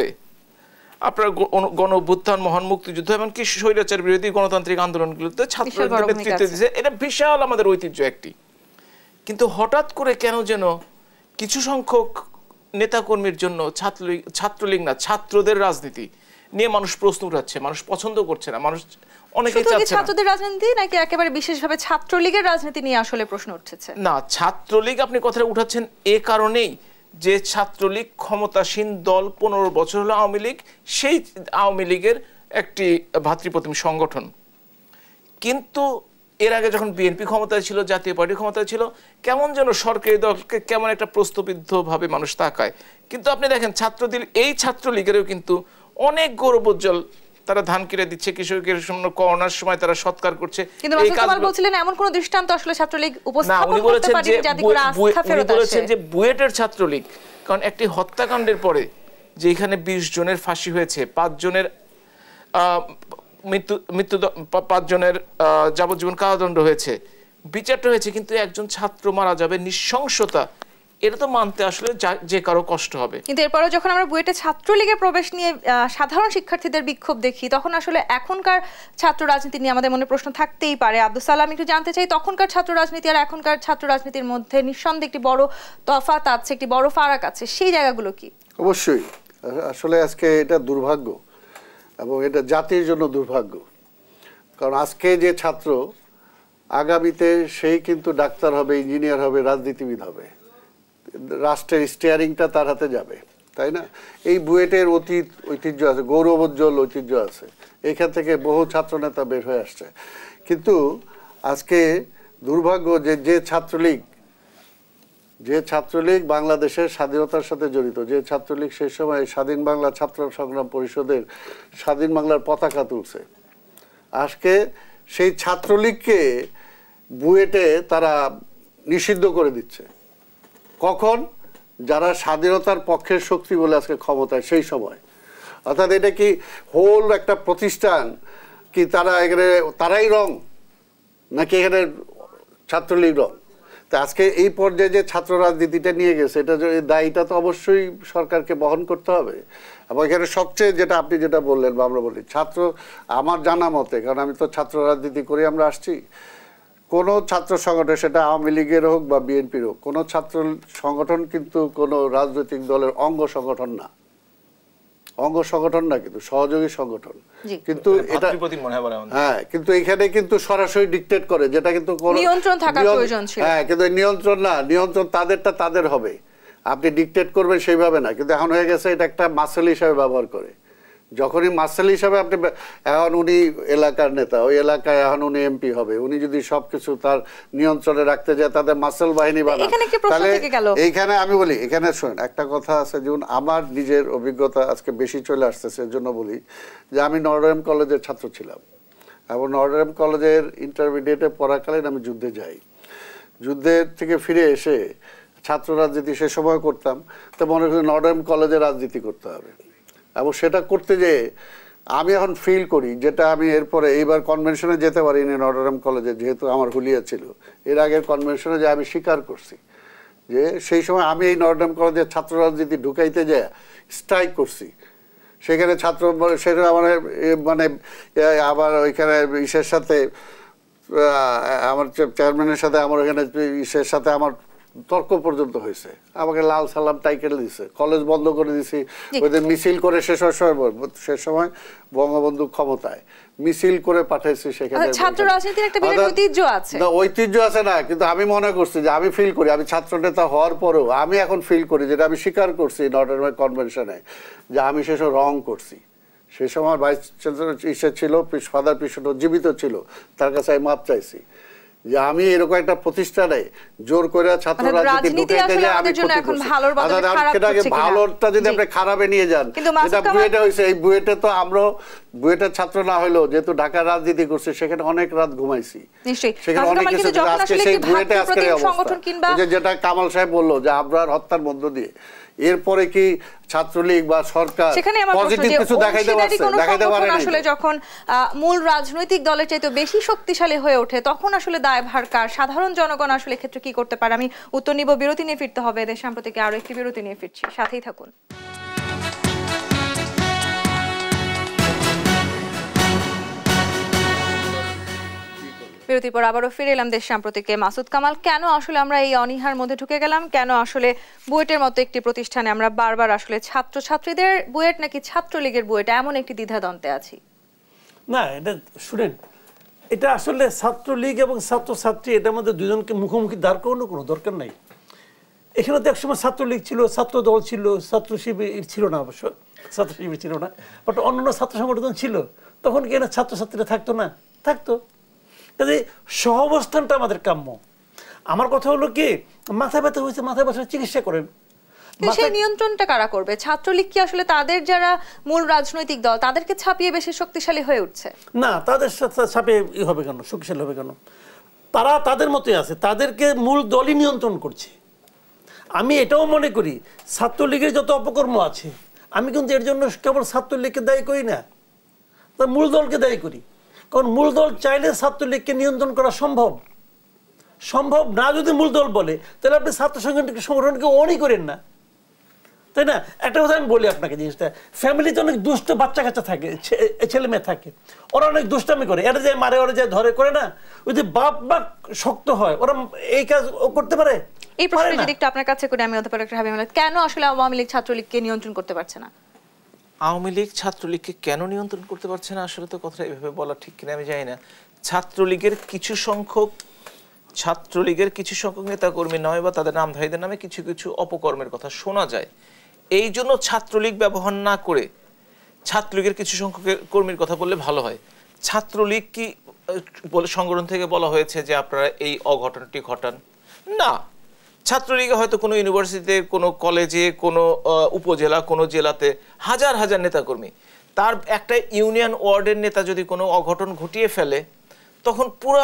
আপনার গণ অভ্যুত্থান, মহান মুক্তিযুদ্ধ, এমনকি স্বৈরাচার বিরোধী গণতান্ত্রিক আন্দোলনগুলোতে ছাত্রদের নেতৃত্ব দিয়েছে। এটা বিশাল আমাদের ঐতিহ্য একটি। কিন্তু হঠাৎ করে কেন যেন কিছু সংখ্যক নেতাকর্মীর জন্য ছাত্রলীগ ছাত্রলীগ না ছাত্রদের রাজনীতি নিয়ে মানুষ প্রশ্ন উঠাচ্ছে, মানুষ পছন্দ করছে না, মানুষ অনেকেই শুধু কি চাচ্ছে না। ছাত্রদের রাজনীতি নাকি একেবারে বিশেষভাবে ছাত্রলীগের রাজনীতি নিয়ে আসলে প্রশ্ন উঠছে? না, ছাত্রলীগ আপনি কথাটা উঠাচ্ছেন এ কারণেই যে ছাত্রলীগ ক্ষমতাসীন দল, পনেরো বছর হলো আওয়ামী লীগ, সেই আওয়ামী লীগের একটি ভাতৃপ্রতিম সংগঠন। কিন্তু এর আগে যখন বিএনপি ক্ষমতায় ছিল, জাতীয় পার্টি ক্ষমতায় ছিল, কেমন যেন সরকারি দলকে কেমন একটা প্রশ্নবিদ্ধভাবে মানুষ তাকায়। কিন্তু আপনি দেখেন ছাত্রদল, এই ছাত্রলীগেরও কিন্তু অনেক গৌরবোজ্জ্বল, তারা ধান কিনে দিচ্ছে কৃষকের জন্য, করোনার সময় তারা সৎকার করছে। কিন্তু মাসুদ কামাল বলছিলেন এমন কোন দৃষ্টান্ত আসলে ছাত্রলীগ উপস্থাপন করতে পারেনি যাতে করে আস্থা ফেরত আসে। উনি বলেছেন যে বুয়েটের ছাত্রলীগ, কারণ একটি হত্যাকাণ্ডের পরে যে এখানে বিশ জনের ফাঁসি হয়েছে, পাঁচ জনের মৃত্যু মৃত্যু পাঁচ জনের যাবজ্জীবন কারাদণ্ড হয়েছে, বিচারটা হয়েছে, কিন্তু একজন ছাত্র মারা যাবে, নৃশংসতা, এটা তো মানতে আসলে যে কারো কষ্ট হবে। কিন্তু এরপরও যখন আমরা বুয়েটে ছাত্রলীগের প্রবেশ নিয়ে সাধারণ শিক্ষার্থীদের বিক্ষোভ দেখি, তখন আসলে এখনকার ছাত্র রাজনীতি নিয়ে আমাদের মনে প্রশ্ন থাকতেই পারে। আব্দুল সালাম, একটু জানতে চাই, তখনকার ছাত্র রাজনীতি আর এখনকার ছাত্র রাজনীতির মধ্যে নিঃসন্দেহে একটি বড় তফাৎ আছে, একটি বড় ফারাক আছে, সেই জায়গাগুলো কি? অবশ্যই, আসলে আজকে এটা দুর্ভাগ্য এবং এটা জাতির জন্য দুর্ভাগ্য। কারণ আজকে যে ছাত্র, আগামীতে সেই কিন্তু ডাক্তার হবে, ইঞ্জিনিয়ার হবে, রাজনীতিবিদ হবে, রাষ্ট্রের স্টিয়ারিংটা তার হাতে যাবে, তাই না? এই বুয়েটের অতীত ঐতিহ্য আছে, গৌরবোজ্জ্বল ঐতিহ্য আছে, এখান থেকে বহু ছাত্রনেতা বের হয়ে আসছে। কিন্তু আজকে দুর্ভাগ্য যে যে ছাত্রলীগ যে ছাত্রলীগ বাংলাদেশের স্বাধীনতার সাথে জড়িত, যে ছাত্রলীগ সেই সময় স্বাধীন বাংলা ছাত্র সংগ্রাম পরিষদের স্বাধীন বাংলার পতাকা তুলছে, আজকে সেই ছাত্রলীগকে বুয়েটে তারা নিষিদ্ধ করে দিচ্ছে। কখন? যারা স্বাধীনতার পক্ষের শক্তি বলে আজকে ক্ষমতায়, সেই সময়। অর্থাৎ এটা কি হোল একটা প্রতিষ্ঠান কি তারা এখানে তারাই রং, নাকি এখানে ছাত্রলীগ রং? তা আজকে এই পর্যায়ে যে ছাত্র রাজনীতিটা নিয়ে গেছে, এটা দায়ীটা তো অবশ্যই সরকারকে বহন করতে হবে। এবং এখানে সবচেয়ে যেটা আপনি যেটা বললেন বা আমরা বলি, ছাত্র, আমার জানা মতে, কারণ আমি তো ছাত্র রাজনীতি করে আমরা আসছি, কোনো ছাত্র সংগঠন, সেটা আওয়ামী লীগের হোক বা বিএনপির হোক, কোনো ছাত্র সংগঠন কিন্তু কোনো রাজনৈতিক দলের অঙ্গ সংগঠন না, অঙ্গ সংগঠন না, কিন্তু সহযোগী সংগঠন। কিন্তু এটা হ্যাঁ, কিন্তু এখানে কিন্তু সরাসরি ডিকটেট করে, যেটা কিন্তু নিয়ন্ত্রণ থাকার প্রয়োজন ছিল। হ্যাঁ, কিন্তু নিয়ন্ত্রণ না, নিয়ন্ত্রণ তাদেরটা তাদের হবে, আপনি ডিকটেট করবেন সেইভাবে না। কিন্তু এখন হয়ে গেছে এটা একটা মাসেল হিসাবে ব্যবহার করে। যখনই মার্শাল হিসাবে আপনি, এখন উনি এলাকার নেতা, ওই এলাকায় এখন উনি এমপি হবে, উনি যদি সবকিছু তার নিয়ন্ত্রণে রাখতে যায়, তাদের মার্শাল বাহিনী বানান, তাহলে এইখানে আমি বলি, এখানে শোনেন একটা কথা আছে, যেমন আমার নিজের অভিজ্ঞতা আজকে বেশি চলে আসতেছে, এর জন্য বলি যে আমি নটরডেম কলেজের ছাত্র ছিলাম এবং নটরডেম কলেজের ইন্টারমিডিয়েটে পড়াকালীন আমি যুদ্ধে যাই। যুদ্ধের থেকে ফিরে এসে ছাত্র রাজনীতি সে সময় করতাম, তো মনে করি নটরডেম কলেজে রাজনীতি করতে হবে। এবং সেটা করতে যেয়ে আমি এখন ফিল করি, যেটা আমি এরপরে এইবার কনভেনশনে যেতে পারিনি নটরডেম কলেজে, যেহেতু আমার হুলিয়া ছিল, এর আগের কনভেনশনে যে আমি স্বীকার করছি যে সেই সময় আমি এই নটরডেম কলেজের ছাত্র রাজনীতি ঢুকাইতে যেয়ে স্ট্রাইক করছি। সেখানে ছাত্র, সেখানে আমার মানে আবার ওইখানে ইসের সাথে, আমার চেয়ারম্যানের সাথে আমার ওইখানে ইসের সাথে আমার তর্ক পর্যন্ত হয়েছে, আমাকে লাল সালাম টাইকেল দিছে, কলেজ বন্ধ করে দিছি, ওদের মিছিল করে শেষ সময়, সে সময় বঙ্গবন্ধু ক্ষমতায়, মিছিল করে পাঠাইছি সেখানে। ছাত্র রাজনীতির একটা বিরাট ঐতিহ্য আছে, না ঐতিহ্য আছে না, কিন্তু আমি মনে করছি যে আমি ফিল করি, আমি ছাত্র নেতা হওয়ার পরেও আমি এখন ফিল করি, যেটা আমি স্বীকার করছি নটরডেম কনভেনশনে, যে আমি সেসব রং করছি। সেই সময় ভাইস চ্যান্সেলর ইসে ছিল, ফাদার পিছনে জীবিত ছিল, তার কাছে আমি মাপ চাইছি যে আমি এরকম একটা প্রতিষ্ঠানে জোর করে ছাত্র রাজনীতি ঢুকাইতে যাই, আমি ভালোটা যদি আপনি খারাপে নিয়ে যান, যেটা বুয়েটে হয়েছে, এই বুয়েটে তো আমরা বুয়েটের ছাত্র না হইলেও যেহেতু ঢাকার রাজনীতি করছে, সেখানে অনেক রাত ঘুমাইছি, সেখানে অনেক কিছু, আজকে সেই বুয়েটে আজকে অবস্থা, যেটা কামাল সাহেব বললো যে আবরার হত্যার মধ্য দিয়ে, এরপরে কি ছাত্রলীগ বা সরকার পজিটিভ কিছু দেখাইতে পারছে? দেখাইতে পারে না। আসলে যখন মূল রাজনৈতিক দলের চাইতে বেশি শক্তিশালী হয়ে ওঠে, তখন আসলে দায়ভার কার? সাধারণ জনগণ আসলে ক্ষেত্রে কি করতে পারে? আমি উত্তর নিব, বিরতি নিয়ে ফিরতে হবে। দেশ সাম্প্রতিকে আরো একটি বিরতি নিয়ে ফিরছি, সাথেই থাকুন। বিরতির পর আবারও ফিরে এলাম দেশ সাম্প্রতিকে। মাসুদ কামাল, কেন আসলে আমরা এই অনীহার মধ্যে ঢুকে গেলাম? কেন আসলে বুয়েটের মতো একটি প্রতিষ্ঠানে আমরা বারবার আসলে ছাত্রছাত্রীদের বুয়েট নাকি ছাত্রলীগের বুয়েট এমন একটি দ্বিধাদ্বন্দ্বে আছি? না, এটা শুনেন, এটা আসলে ছাত্রলীগ এবং ছাত্রছাত্রী এটার মধ্যে দুজনকে মুখোমুখি দাঁড় করানো কোনো দরকার নাই। এখানে তো একসময় ছাত্রলীগ ছিল, ছাত্র দল ছিল, ছাত্র শিবির ছিল না, অবশ্য ছাত্র শিবির ছিল না, বাট অন্যান্য ছাত্র সংগঠন ছিল। তখন কি না ছাত্রছাত্রীরা থাকতো না? থাকতো। কাজে সহাবস্থানটা আমাদের কাম্য। আমার কথা হলো কি, মাথা ব্যথা হয়েছে, মাথা ব্যথার চিকিৎসা করেন। সেই নিয়ন্ত্রণটা কারা করবে? ছাত্রলীগ কি আসলে তাদের যারা মূল রাজনৈতিক দল তাদেরকে ছাপিয়ে বেশি শক্তিশালী হয়ে উঠছে? না, তাদের সাথে ছাপিয়ে হবে কেন, শক্তিশালী হবে কেন? তারা তাদের মতোই আছে, তাদেরকে মূল দলই নিয়ন্ত্রণ করছে। আমি এটাও মনে করি ছাত্রলীগের যত অপকর্ম আছে, আমি কিন্তু এর জন্য কেবল ছাত্রলীগকে দায়ী করি না, তার মূল দলকে দায়ী করি। কারণ মূল দল চাইলে ছাত্রলীগকে নিয়ন্ত্রণ করা সম্ভব। সম্ভব না যদি মূল দল বলে, তাহলে আপনি ছাত্র সংগঠনকে সংগঠনকে অনই করেন না, তাই না? একটা কথা আমি বলি আপনাকে, জিনিসটা ফ্যামিলিতে অনেক দুষ্ট বাচ্চা কাচ্চা থাকে, ছেলে মেয়ে থাকে, ওরা অনেক দুষ্টামি করে, এটা যে মারে, ওরা যে ধরে করে না, ওই যে বাপ বাপ শক্ত হয়, ওরা এই কাজ করতে পারে। এই প্রশ্নটা যদি একটু আপনার কাছে করে, আমি অধ্যাপক ডক্টর হাবিব আহমেদ, কেন আসলে আওয়ামী লীগ ছাত্রলীগকে নিয়ন্ত্রণ করতে পারছে না? আওয়ামী লীগ ছাত্রলীগকে কেন নিয়ন্ত্রণ করতে পারছে না, আসলে তো কথাটা এইভাবে বলা ঠিক কিনা আমি জানি না। ছাত্রলীগের কিছু সংখ্যক ছাত্রলীগের কিছু সংখ্যক নেতাকর্মী নয় বা তাদের নামধারীদের নামে কিছু কিছু অপকর্মের কথা শোনা যায়। এই জন্য ছাত্রলীগ ব্যবহার না করে ছাত্রলীগের কিছু সংখ্যক কর্মীর কথা বললে ভালো হয়। ছাত্রলীগ কি বলে সংগঠন থেকে বলা হয়েছে যে আপনারা এই অঘটনটি ঘটান না। ছাত্রলীগে হয়তো কোনো ইউনিভার্সিটিতে, কোনো কলেজে, কোনো উপজেলা, কোনো জেলাতে হাজার হাজার নেতাকর্মী, তার একটা ইউনিয়ন ওয়ার্ডের নেতা যদি কোনো অঘটন ঘটিয়ে ফেলে, তখন পুরা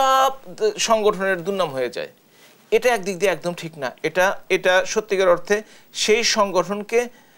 সংগঠনের দুর্নাম হয়ে যায়। এটা একদিক দিয়ে একদম ঠিক না। এটা এটা সত্যিকার অর্থে সেই সংগঠনকে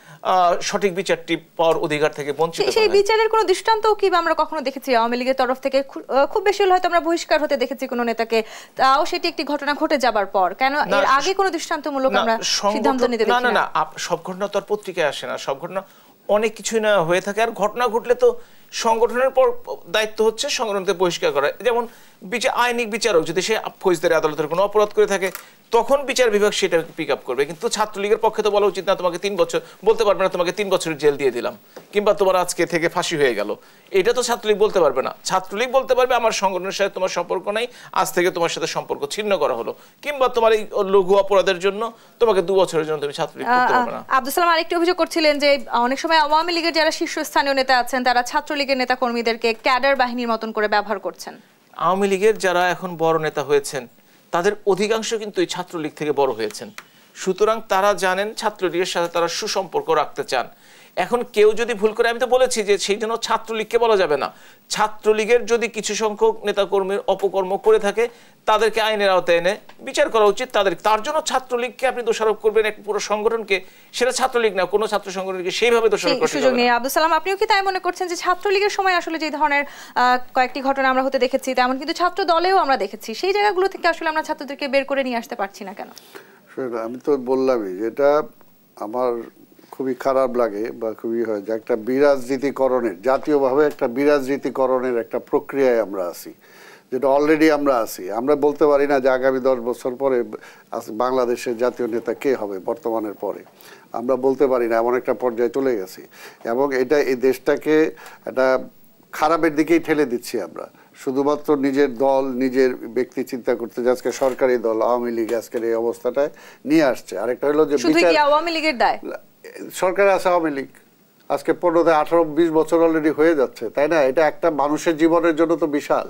সঠিক বিচারটি পাওয়ার অধিকার থেকে বঞ্চিত করে। সেই বিচারের কোনো দৃষ্টান্তও কি আমরা কখনো দেখেছি? আওয়ামী লীগের তরফ থেকে খুব বেশি হলে হয়তো আমরা বহিষ্কার হতে দেখেছি কোনো নেতাকে, তাও সেটি একটি ঘটনা ঘটে যাবার পর। কেন এর আগে কোনো দৃষ্টান্তমূলক আমরা সিদ্ধান্ত নিতে দেখি না? না না, সব ঘটনা তো আর পত্রিকায় আসে না, সব ঘটনা অনেক কিছুই না হয়ে থাকে। আর ঘটনা ঘটলে তো সংগঠনের পর দায়িত্ব হচ্ছে সংগঠনকে বহিষ্কার করা। যেমন বিচার আইনিক বিচারক যদি সে ফৌজদারি আদালতের কোনো অপরাধ করে থাকে, তখন বিচার বিভাগ সেটা পিক আপ করবে। কিন্তু ছাত্রলীগের পক্ষে তো বলা উচিত না তোমাকে তিন বছর, বলতে পারবে না তোমাকে তিন বছরের জেল দিয়ে দিলাম, কিংবা তোমার আজকে থেকে ফাঁসি হয়ে গেল। এটা তো ছাত্রলীগ বলতে পারবে না। ছাত্রলীগ বলতে পারবে আমার সংগঠনের সাথে তোমার সম্পর্ক নাই, আজ থেকে তোমার সাথে সম্পর্ক ছিন্ন করা হলো, কিংবা তোমার এই লঘু অপরাধের জন্য তোমাকে দু বছরের জন্য তুমি ছাত্রলীগ করতে পারবে না। আব্দুল সালাম আরেকটি অভিযোগ করছিলেন যে অনেক সময় আওয়ামী লীগের যারা শীর্ষস্থানীয় নেতা আছেন তারা ছাত্রলীগের নেতা কর্মীদেরকে ক্যাডার বাহিনীর মতন করে ব্যবহার করছেন। আওয়ামী লীগের যারা এখন বড় নেতা হয়েছেন তাদের অধিকাংশ কিন্তু এই ছাত্রলীগ থেকে বড় হয়েছেন, সুতরাং তারা জানেন ছাত্রলীগের সাথে তারা সুসম্পর্ক রাখতে চান। এখন কেউ যদি ভুল করে, আমি তো বলেছি যে সেই জন্য ছাত্রলীগকে বলা যাবে না। ছাত্রলীগের যদি কিছু সংখ্যক নেতাকর্মীর অপকর্ম করে থাকে তাদেরকে আইনের আওতায় এনে বিচার করা উচিত তাদের। তার জন্য ছাত্রলীগকে আপনি দোষারোপ করবেন এক পুরো সংগঠনকে, সেটা ছাত্রলীগ না, কোনো ছাত্র সংগঠনকে সেইভাবে দোষারোপ করতে সুযোগ নেই। আব্দুল সালাম, আপনিও কি তাই মনে করছেন যে ছাত্রলীগের সময় আসলে যে ধরনের কয়েকটি ঘটনা আমরা হতে দেখেছি তেমন কিন্তু ছাত্র দলেও আমরা দেখেছি, সেই জায়গাগুলো থেকে আসলে আমরা ছাত্রদেরকে বের করে নিয়ে আসতে পারছি না কেন? আমি তো বললামই যেটা আমার খুবই খারাপ লাগে বা খুবই হয় যে একটা বিরাজনীতিকরণের, জাতীয়ভাবে একটা বিরাজনীতিকরণের একটা প্রক্রিয়ায় আমরা আছি, যেটা অলরেডি আমরা আছি। আমরা বলতে পারি না যে আগামী দশ বছর পরে বাংলাদেশের জাতীয় নেতা কে হবে বর্তমানের পরে, আমরা বলতে পারি না, এমন একটা পর্যায়ে চলে গেছি। এবং এটা এই দেশটাকে একটা খারাপের দিকেই ঠেলে দিচ্ছি আমরা, শুধুমাত্র নিজের দল, নিজের ব্যক্তি চিন্তা করতে, যে আজকে সরকারি দল আওয়ামী লীগ আজকের এই অবস্থাটায় নিয়ে আসছে। আরেকটা হলো যে আওয়ামী লীগের দায়, সরকারে আছে আওয়ামী লীগ, আজকে পনেরো থেকে আঠারো বিশ বছর অলরেডি হয়ে যাচ্ছে, তাই না? এটা একটা মানুষের জীবনের জন্য তো বিশাল।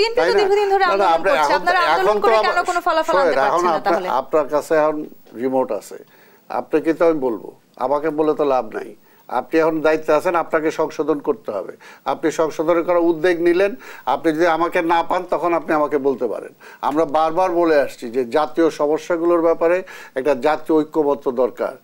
আপনার কাছে এখন রিমোট আছে, আপনাকে তো আমি বলবো, আমাকে বলে তো লাভ নাই। আপনি এখন দায়িত্বে আছেন, আপনাকে সংশোধন করতে হবে। আপনি সংশোধন করার উদ্যোগ নিলেন, আপনি যদি আমাকে না পান তখন আপনি আমাকে বলতে পারেন। আমরা বারবার বলে আসছি যে জাতীয় সমস্যাগুলোর ব্যাপারে একটা জাতীয় ঐক্যবদ্ধ দরকার,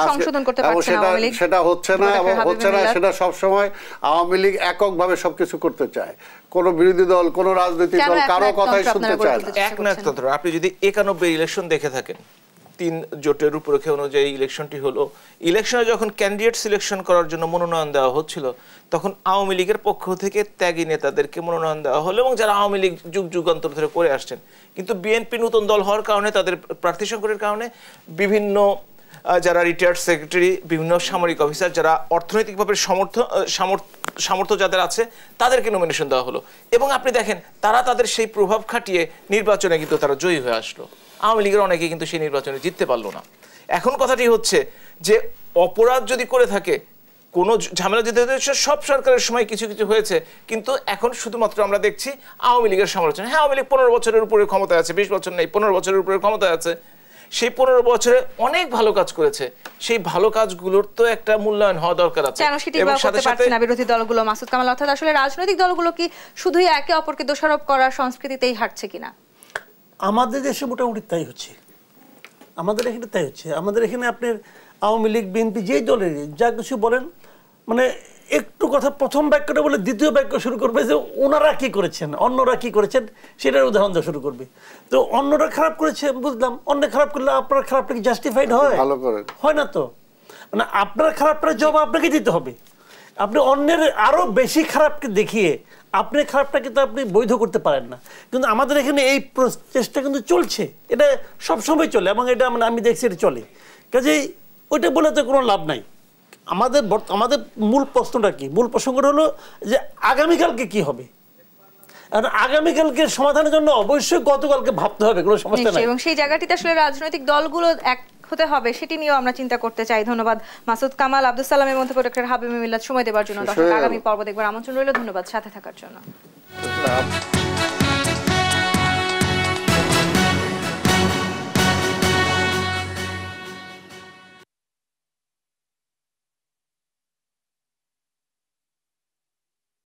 সেটা হচ্ছে না এবং হচ্ছে না। সেটা সবসময় আওয়ামী লীগ এককভাবে সবকিছু করতে চায়, কোন বিরোধী দল, কোন রাজনৈতিক দল কারো কথাই শুনতে চায় না। একনায়কতন্ত্র। আপনি যদি একানব্বই ইলেকশন দেখে থাকেন, তিন জোটের রূপরেখা অনুযায়ী ইলেকশনটি হলো। ইলেকশনে যখন ক্যান্ডিডেট সিলেকশন করার জন্য মনোনয়ন দেওয়া হচ্ছিল তখন আওয়ামী লীগের পক্ষ থেকে ত্যাগী নেতাদেরকে মনোনয়ন দেওয়া হলো এবং যারা আওয়ামী লীগ যুগ যুগান্তর ধরে করে আসছেন। কিন্তু বিএনপি নতুন দল হওয়ার কারণে তাদের প্রার্থী সংকটের কারণে বিভিন্ন যারা রিটায়ার্ড সেক্রেটারি, বিভিন্ন সামরিক অফিসার যারা অর্থনৈতিকভাবে সমর্থ সামর্থ্য যাদের আছে তাদেরকে নমিনেশন দেওয়া হলো এবং আপনি দেখেন তারা তাদের সেই প্রভাব খাটিয়ে নির্বাচনে কিন্তু তারা জয়ী হয়ে আসলো। আওয়ামী লীগের অনেকে কিন্তু সেই নির্বাচনে জিততে পারলো না। এখন কথাটি হচ্ছে যে অপরাধ যদি করে থাকে, কোনো ঝামেলা যেতে সব সরকারের সময় কিছু কিছু হয়েছে, কিন্তু এখন শুধুমাত্র আমরা দেখছি আওয়ামী লীগের সমালোচনা। হ্যাঁ, আওয়ামী লীগ পনেরো বছরের উপরে ক্ষমতায় আছে, বিশ বছর নেই, পনেরো বছরের উপরে ক্ষমতায় আছে। সেই পনেরো বছরে অনেক ভালো কাজ করেছে, সেই ভালো কাজগুলোর তো একটা মূল্যায়ন হওয়া দরকার আছে। এবং সাথে সাথে না বিরোধী দলগুলো, মাসুদ কামাল, অর্থাৎ আসলে রাজনৈতিক দলগুলো কি শুধুই একে অপরকে দোষারোপ করার সংস্কৃতিতেই হাঁটছে কিনা? আমাদের দেশে মোটামুটি তাই হচ্ছে, আমাদের এখানে তাই হচ্ছে। আমাদের এখানে আপনার আওয়ামী লীগ, বিএনপি যেই দলের যা কিছু বলেন, মানে একটু কথা প্রথম বাক্যটা বলে দ্বিতীয় বাক্য শুরু করবে যে ওনারা কি করেছেন, অন্যরা কি করেছেন সেটার উদাহরণ দেওয়া শুরু করবে। তো অন্যরা খারাপ করেছে বুঝলাম, অন্য খারাপ করলে আপনার খারাপটা কি জাস্টিফাইড হয়? ভালো করেন হয় না তো। মানে আপনার খারাপটার জবাব আপনাকে দিতে হবে। আপনি অন্যের আরো বেশি খারাপকে দেখিয়ে আপনি খারাপটা কিন্তু আপনি বৈধ করতে পারেন না। কিন্তু আমাদের এখানে এই চেষ্টা কিন্তু চলছে, এটা সবসময় চলে এবং এটা মানে আমি দেখছি এটা চলে। কাজেই ওইটা বলে তো কোনো লাভ নাই। আমাদের আমাদের মূল প্রশ্নটা কি, মূল প্রসঙ্গটা হলো যে আগামীকালকে কি হবে। আর আগামীকালকে সমাধানের জন্য অবশ্যই গতকালকে ভাবতে হবে, কোনো সমস্যা নাই। এবং সেই জায়গাটিতে আসলে রাজনৈতিক দলগুলো এক হতে হবে, সেটি নিয়েও আমরা চিন্তা করতে চাই। ধন্যবাদ মাসুদ কামাল, আব্দুল সালামের মধ্যে ডক্টর হাবিব মিল্লাত সময় দেওয়ার জন্য। দর্শক আগামী পর্ব দেখবার আমন্ত্রণ রইল। ধন্যবাদ সাথে থাকার জন্য।